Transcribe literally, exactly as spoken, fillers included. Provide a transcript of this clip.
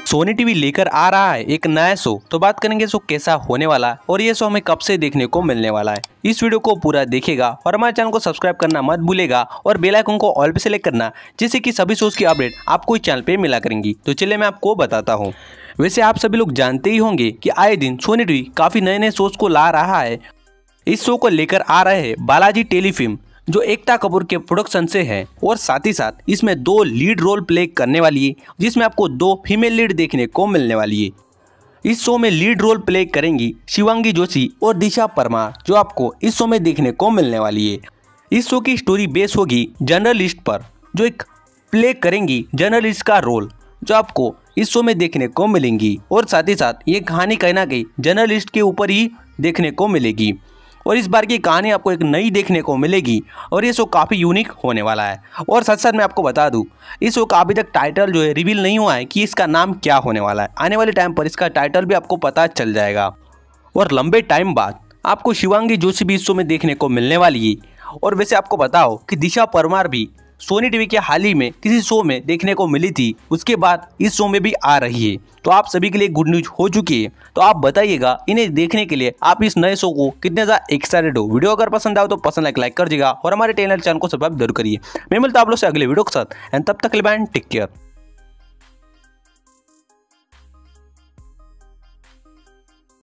Sony TV लेकर आ रहा है एक नया शो। तो बात करेंगे शो कैसा होने वाला है और ये शो हमें कब से देखने को मिलने वाला है। इस वीडियो को पूरा देखिएगा और हमारे चैनल को सब्सक्राइब करना मत भूलेगा और बेल आइकन को ऑल पे सेलेक्ट करना, जिससे कि सभी शोज की अपडेट आपको इस चैनल पे मिला करेंगी। तो चलिए मैं आपको बताता हूँ। वैसे आप सभी लोग जानते ही होंगे कि आए दिन सोनी टीवी काफी नए नए शोज को ला रहा है। इस शो को लेकर आ रहे हैं बालाजी टेलीफिल्म, जो एकता कपूर के प्रोडक्शन से है और साथ ही साथ इसमें दो लीड रोल प्ले करने वाली है, जिसमें आपको दो फीमेल लीड देखने को मिलने वाली है। इस शो में लीड रोल प्ले करेंगी शिवांगी जोशी और दिशा परमार, जो आपको इस शो में देखने को मिलने वाली है। इस शो की स्टोरी बेस होगी जर्नलिस्ट पर, जो एक प्ले करेंगी जर्नलिस्ट का रोल, जो आपको इस शो में देखने को मिलेंगी। और साथ ही साथ ये कहानी कहीं ना कहीं जर्नलिस्ट के ऊपर ही देखने को मिलेगी और इस बार की कहानी आपको एक नई देखने को मिलेगी और ये शो काफ़ी यूनिक होने वाला है। और साथ साथ मैं आपको बता दूं, इस शो का अभी तक टाइटल जो है रिवील नहीं हुआ है कि इसका नाम क्या होने वाला है। आने वाले टाइम पर इसका टाइटल भी आपको पता चल जाएगा। और लंबे टाइम बाद आपको शिवांगी जोशी भी इस शो में देखने को मिलने वाली है। और वैसे आपको बताओ कि दिशा परमार भी सोनी टीवी के हाल ही में किसी शो में देखने को मिली थी, उसके बाद इस शो में भी आ रही है। तो आप सभी के लिए गुड न्यूज हो चुकी है। तो आप बताइएगा इन्हें देखने के लिए आप इस नए शो को कितने ज़्यादा एक्साइटेड हो। वीडियो अगर पसंद आओ तो पसंद लाइक लाइक कर दीजिएगा और हमारे टेलर चैनल को सब्सक्राइब जरूर करिए। मैं मिलता हूं आप लोग से अगले वीडियो के साथ एंड तब तक के लिए बाय, टेक केयर।